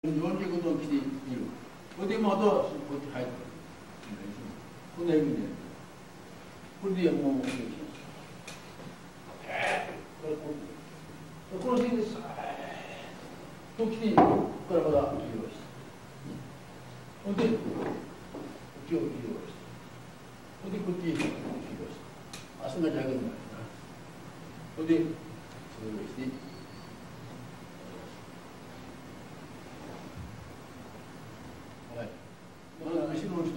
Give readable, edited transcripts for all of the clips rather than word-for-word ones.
45度来ている。これでまたこっち入ってこんな意味で、これでもう、この辺です。と来て、ここからまだ移動して。ほんで、こっちを移動して。ほんで、こっちへ移動して。あ、そんなじゃなくなるな。ほんで、それをして。後ろの人を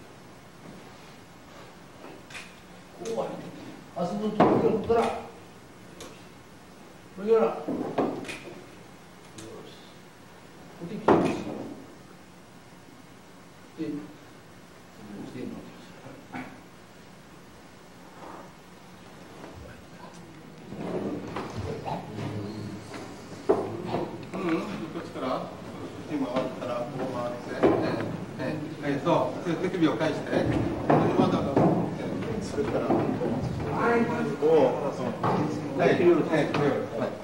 こうは明日の時からこれからよしこれで来てますでしてるのこっちから今終わったらこう回って手首を返して、それから、こう、はい。